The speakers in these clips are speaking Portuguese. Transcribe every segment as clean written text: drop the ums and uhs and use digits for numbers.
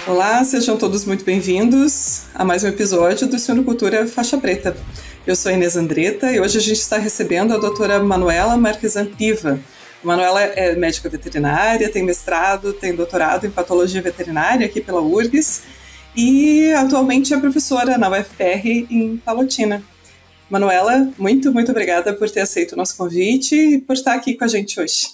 Olá, sejam todos muito bem-vindos a mais um episódio do Suinocultura Faixa Preta. Eu sou a Inês Andretta e hoje a gente está recebendo a doutora Manuela Marquesan Piva. A Manuela é médica veterinária, tem mestrado, tem doutorado em patologia veterinária aqui pela URGS e atualmente é professora na UFPR em Palotina. Manuela, muito obrigada por ter aceito o nosso convite e por estar aqui com a gente hoje.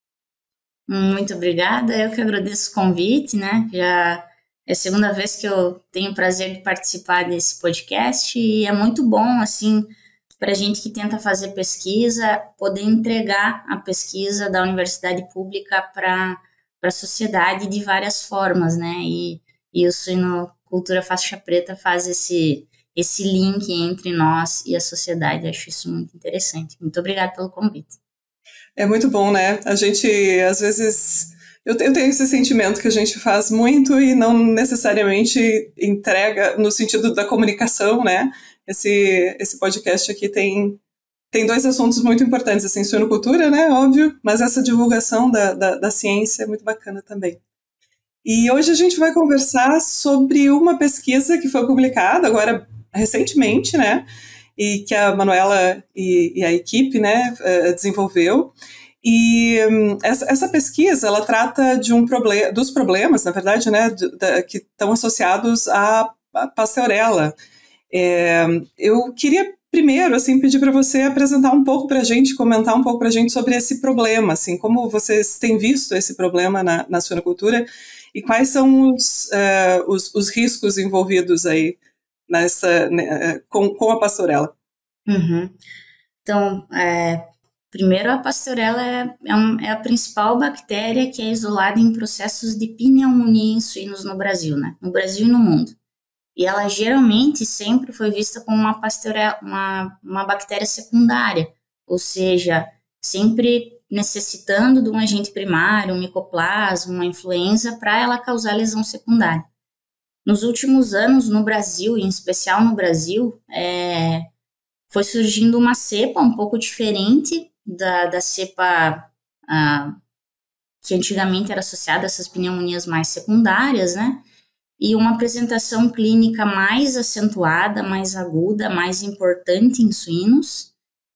Muito obrigada, eu que agradeço o convite, né? Já é a segunda vez que eu tenho o prazer de participar desse podcast e é muito bom, assim, para a gente que tenta fazer pesquisa, poder entregar a pesquisa da universidade pública para a sociedade de várias formas, né? E o Suinocultura Faixa Preta faz esse link entre nós e a sociedade. Acho isso muito interessante. Muito obrigada pelo convite. É muito bom, né? A gente, às vezes, eu tenho esse sentimento que a gente faz muito e não necessariamente entrega no sentido da comunicação, né? Esse podcast aqui tem dois assuntos muito importantes, assim, suinocultura, né? Óbvio, mas essa divulgação da ciência é muito bacana também. E hoje a gente vai conversar sobre uma pesquisa que foi publicada agora recentemente, né? E que a Manuela e a equipe, né, desenvolveu. E essa pesquisa, ela trata de dos problemas, na verdade, né, que estão associados à pasteurella. Eu queria primeiro, assim, pedir para você apresentar um pouco para a gente, comentar um pouco para a gente sobre esse problema, assim, como vocês têm visto esse problema na suinocultura e quais são os riscos envolvidos aí com a pasteurella. Uhum. Então, primeiro, a pasteurella é a principal bactéria que é isolada em processos de pneumonia em suínos no Brasil, né? No Brasil e no mundo. E ela geralmente sempre foi vista como uma pasteurella, uma bactéria secundária, ou seja, sempre necessitando de um agente primário, um micoplasma, uma influenza, para ela causar lesão secundária. Nos últimos anos, no Brasil, em especial no Brasil, foi surgindo uma cepa um pouco diferente da cepa que antigamente era associada a essas pneumonias mais secundárias, né? E uma apresentação clínica mais acentuada, mais aguda, mais importante em suínos.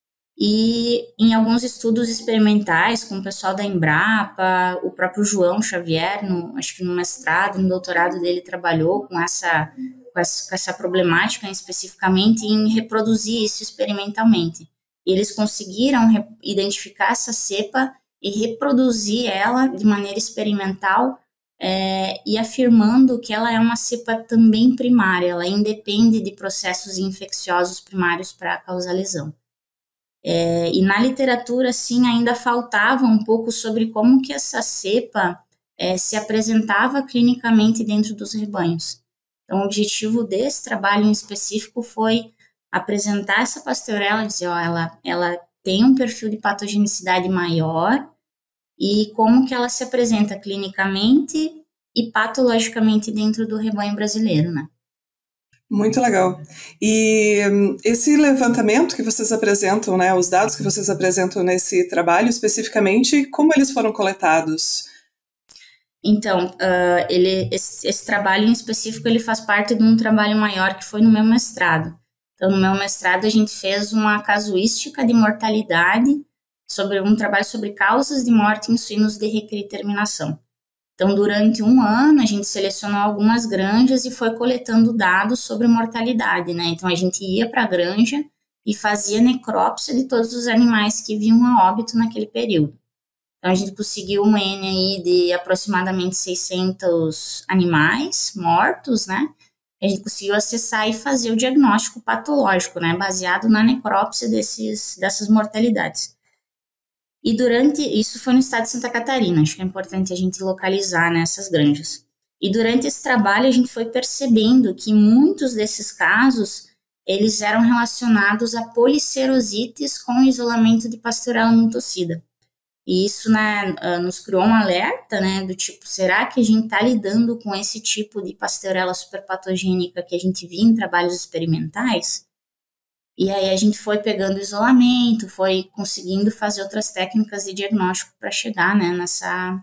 E em alguns estudos experimentais com o pessoal da Embrapa, o próprio João Xavier, acho que no mestrado, no doutorado dele, trabalhou com essa problemática especificamente em reproduzir isso experimentalmente. E eles conseguiram identificar essa cepa e reproduzir ela de maneira experimental, e afirmando que ela é uma cepa também primária, ela independe de processos infecciosos primários para causar lesão. E na literatura, sim, ainda faltava um pouco sobre como que essa cepa se apresentava clinicamente dentro dos rebanhos. Então, o objetivo desse trabalho em específico foi apresentar essa pasteurella, dizer, ela tem um perfil de patogenicidade maior e como que ela se apresenta clinicamente e patologicamente dentro do rebanho brasileiro, né? Muito legal. E esse levantamento que vocês apresentam, né, os dados que vocês apresentam nesse trabalho, especificamente, como eles foram coletados? Então, esse trabalho em específico, ele faz parte de um trabalho maior que foi no meu mestrado. Então, no meu mestrado, a gente fez uma casuística de mortalidade, um trabalho sobre causas de morte em suínos de recria e terminação. Então, durante um ano, a gente selecionou algumas granjas e foi coletando dados sobre mortalidade, né? Então, a gente ia para a granja e fazia necrópsia de todos os animais que vinham a óbito naquele período. Então, a gente conseguiu um N aí de aproximadamente 600 animais mortos, né? A gente conseguiu acessar e fazer o diagnóstico patológico, né? Baseado na necrópsia dessas mortalidades. E isso foi no estado de Santa Catarina, acho que é importante a gente localizar nessas granjas. E durante esse trabalho a gente foi percebendo que muitos desses casos, eles eram relacionados a policerosites com isolamento de Pasteurella multocida. E isso, né, nos criou um alerta, né, do tipo, será que a gente está lidando com esse tipo de Pasteurella superpatogênica que a gente via em trabalhos experimentais? E aí a gente foi pegando isolamento, foi conseguindo fazer outras técnicas de diagnóstico para chegar, né,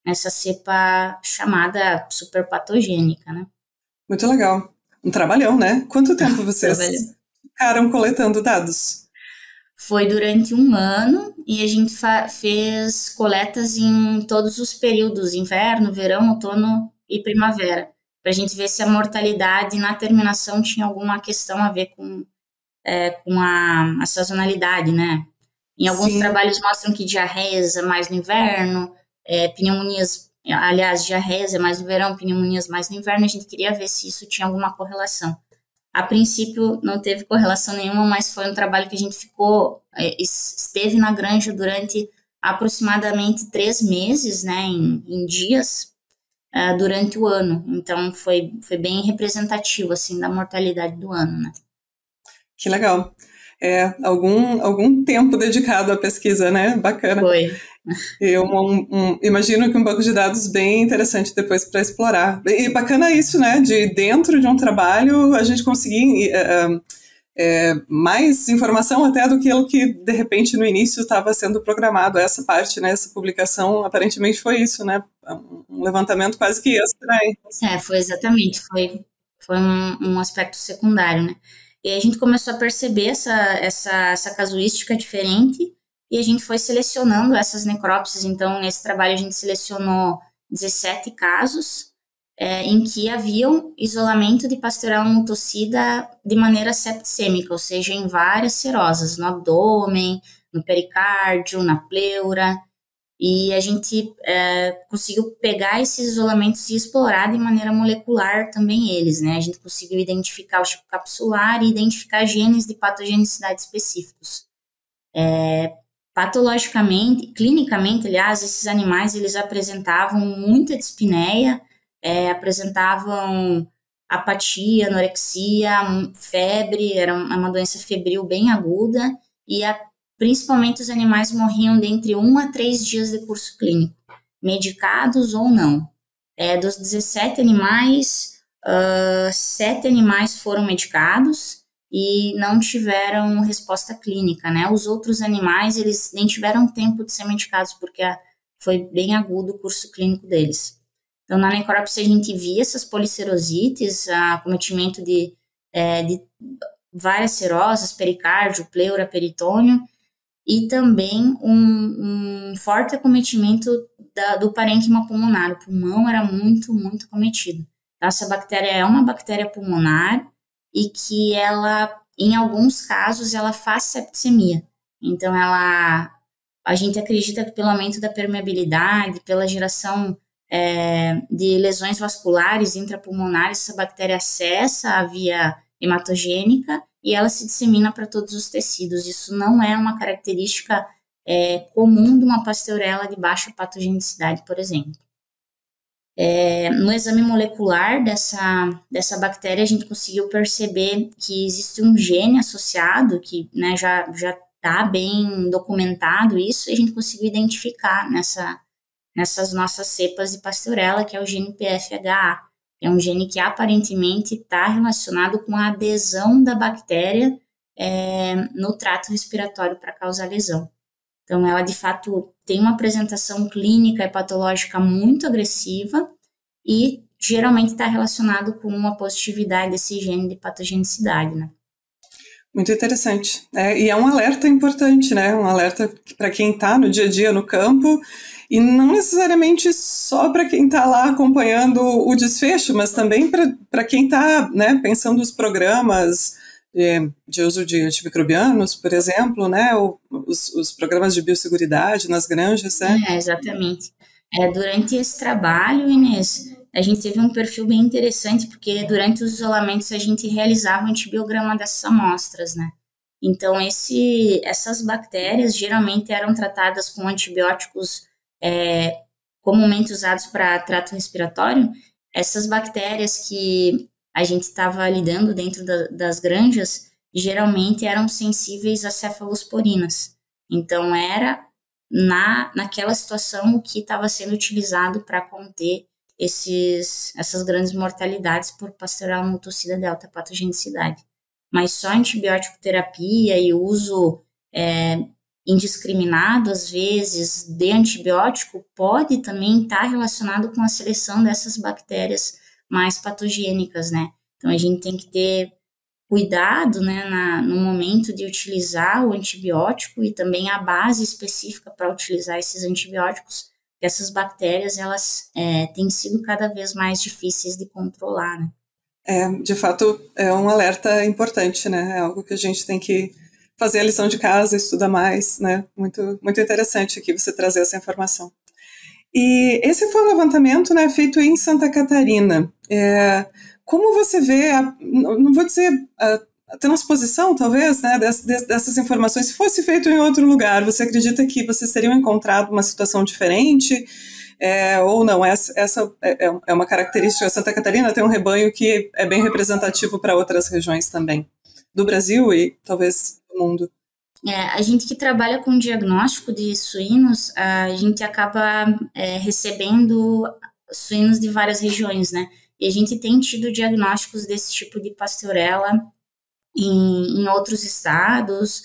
nessa cepa chamada superpatogênica, né? Muito legal. Um trabalhão, né? Quanto tempo vocês Trabalhando. ficaram coletando dados? Foi durante um ano e a gente fez coletas em todos os períodos, inverno, verão, outono e primavera, para a gente ver se a mortalidade na terminação tinha alguma questão a ver com a sazonalidade, né? Em alguns Sim. trabalhos mostram que diarreias é mais no inverno, pneumonias, aliás, diarreias é mais no verão, pneumonias mais no inverno, a gente queria ver se isso tinha alguma correlação. A princípio não teve correlação nenhuma, mas foi um trabalho que a gente esteve na granja durante aproximadamente 3 meses, né, em dias, durante o ano. Então foi bem representativo, assim, da mortalidade do ano, né. Que legal. Algum tempo dedicado à pesquisa, né? Bacana. Foi. Eu imagino que um banco de dados bem interessante depois para explorar. E bacana isso, né? De dentro de um trabalho a gente conseguir mais informação até do que o que de repente no início estava sendo programado. Essa parte, né? Essa publicação aparentemente foi isso, né? Um levantamento quase que extra. Foi exatamente, foi um aspecto secundário, né. E a gente começou a perceber essa casuística diferente e a gente foi selecionando essas necrópsias. Então, nesse trabalho, a gente selecionou 17 casos em que haviam isolamento de Pasteurella multocida de maneira septicêmica, ou seja, em várias serosas, no abdômen, no pericárdio, na pleura. E a gente conseguiu pegar esses isolamentos e explorar de maneira molecular também eles, né? A gente conseguiu identificar o Chico capsular e identificar genes de patogenicidade específicos. Patologicamente, clinicamente, aliás, esses animais eles apresentavam muita dispneia, apresentavam apatia, anorexia, febre, era uma doença febril bem aguda, e principalmente os animais morriam de entre 1 a 3 dias de curso clínico, medicados ou não. Dos 17 animais, 7 animais foram medicados e não tiveram resposta clínica, né? Os outros animais, eles nem tiveram tempo de ser medicados, porque foi bem agudo o curso clínico deles. Então, na necrópsia, a gente via essas policerosites, acometimento de várias serosas, pericárdio, pleura, peritônio, e também um forte acometimento do parênquima pulmonar. O pulmão era muito, muito acometido. Então, essa bactéria é uma bactéria pulmonar e que ela, em alguns casos, ela faz septicemia. Então, a gente acredita que pelo aumento da permeabilidade, pela geração de lesões vasculares intrapulmonares, essa bactéria acessa a via hematogênica e ela se dissemina para todos os tecidos. Isso não é uma característica comum de uma Pasteurella de baixa patogenicidade, por exemplo. No exame molecular dessa bactéria, a gente conseguiu perceber que existe um gene associado, que, né, já está bem documentado isso, e a gente conseguiu identificar nessas nossas cepas de Pasteurella, que é o gene PFHA. É um gene que aparentemente está relacionado com a adesão da bactéria no trato respiratório para causar lesão. Então, ela de fato tem uma apresentação clínica e patológica muito agressiva e geralmente está relacionado com uma positividade desse gene de patogenicidade, né? Muito interessante. E é um alerta importante, né? Um alerta para quem está no dia a dia no campo, e não necessariamente só para quem está lá acompanhando o desfecho, mas também para quem está, né, pensando os programas de uso de antimicrobianos, por exemplo, né? Os programas de biosseguridade nas granjas, né? Exatamente. Durante esse trabalho, Inês, a gente teve um perfil bem interessante, porque durante os isolamentos a gente realizava o antibiograma dessas amostras, né? Então, essas bactérias geralmente eram tratadas com antibióticos comumente usados para trato respiratório. Essas bactérias que a gente estava lidando dentro das granjas, geralmente eram sensíveis a cefalosporinas. Então, era naquela situação o que estava sendo utilizado para conter essas grandes mortalidades por Pasteurella multocida de alta patogenicidade. Mas só antibiótico terapia e uso indiscriminado, às vezes, de antibiótico, pode também estar relacionado com a seleção dessas bactérias mais patogênicas, né? Então, a gente tem que ter cuidado, né, no momento de utilizar o antibiótico e também a base específica para utilizar esses antibióticos. Essas bactérias, elas têm sido cada vez mais difíceis de controlar, né? De fato, é um alerta importante, né? É algo que a gente tem que fazer a lição de casa, estudar mais, né? Muito, muito interessante aqui você trazer essa informação. E esse foi um levantamento, né, feito em Santa Catarina. Como você vê, não vou dizer a transposição, talvez, né, dessas informações, se fosse feito em outro lugar, você acredita que vocês teriam encontrado uma situação diferente? Ou não? Essa é uma característica. Santa Catarina tem um rebanho que é bem representativo para outras regiões também, do Brasil e talvez do mundo. A gente que trabalha com diagnóstico de suínos, a gente acaba recebendo suínos de várias regiões, né? E a gente tem tido diagnósticos desse tipo de Pasteurella em outros estados,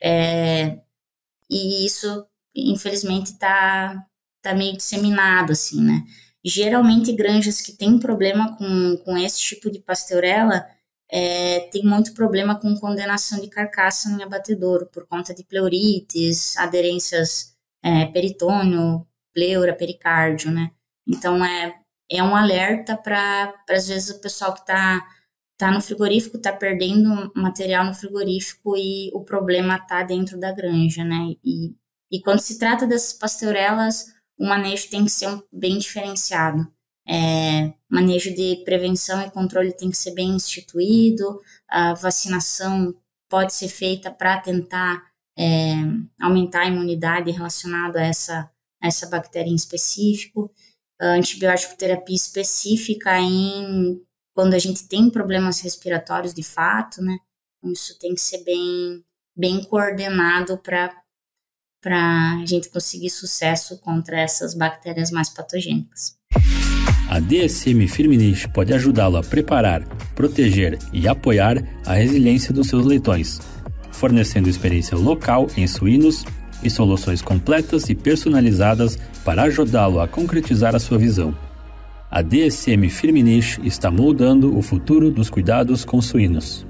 e isso, infelizmente, está meio disseminado, assim, né? Geralmente, granjas que têm problema com esse tipo de Pasteurella tem muito problema com condenação de carcaça em abatedouro, por conta de pleurites, aderências peritônio, pleura, pericárdio, né? Então, é um alerta para, às vezes, o pessoal que tá no frigorífico, tá perdendo material no frigorífico e o problema tá dentro da granja, né? E quando se trata dessas Pasteurellas, o manejo tem que ser bem diferenciado. Manejo de prevenção e controle tem que ser bem instituído, a vacinação pode ser feita para tentar aumentar a imunidade relacionada a essa bactéria em específico, a antibiótico terapia específica quando a gente tem problemas respiratórios de fato, né? Isso tem que ser bem coordenado para a gente conseguir sucesso contra essas bactérias mais patogênicas. A DSM Firmenich pode ajudá-lo a preparar, proteger e apoiar a resiliência dos seus leitões, fornecendo experiência local em suínos e soluções completas e personalizadas para ajudá-lo a concretizar a sua visão. A DSM Firmenich está moldando o futuro dos cuidados com suínos.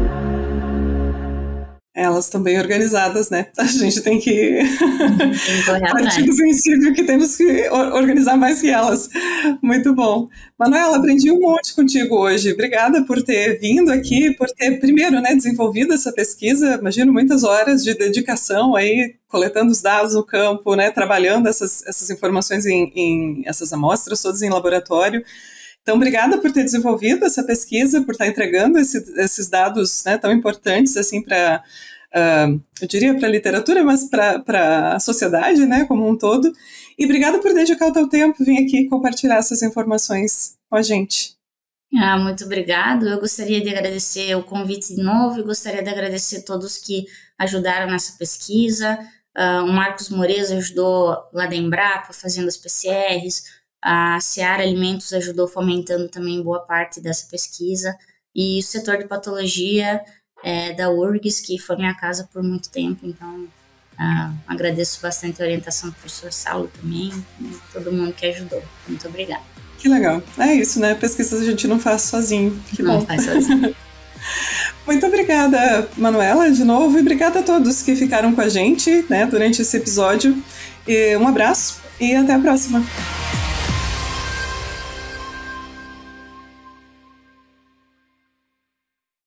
Elas estão bem organizadas, né? A gente tem que partir do princípio que temos que organizar mais que elas. Muito bom. Manuela, aprendi um monte contigo hoje. Obrigada por ter vindo aqui, por ter, primeiro, né, desenvolvido essa pesquisa. Imagino muitas horas de dedicação aí, coletando os dados no campo, né, trabalhando essas informações em essas amostras todas em laboratório. Então, obrigada por ter desenvolvido essa pesquisa, por estar entregando esses dados, né, tão importantes assim para, eu diria, para a literatura, mas para a sociedade, né, como um todo. E obrigada por dedicar o teu tempo, vir aqui compartilhar essas informações com a gente. Muito obrigado. Eu gostaria de agradecer o convite de novo e gostaria de agradecer a todos que ajudaram nessa pesquisa. O Marcos Moreira ajudou lá da Embrapa, fazendo as PCRs. A Seara Alimentos ajudou fomentando também boa parte dessa pesquisa, e o setor de patologia da URGS, que foi minha casa por muito tempo, então agradeço bastante a orientação do professor Saulo também, e todo mundo que ajudou. Muito obrigada. Que legal. É isso, né? Pesquisa a gente não faz sozinho. Que bom. Não faz sozinho. Muito obrigada, Manuela, de novo, e obrigada a todos que ficaram com a gente, né, durante esse episódio. E um abraço e até a próxima.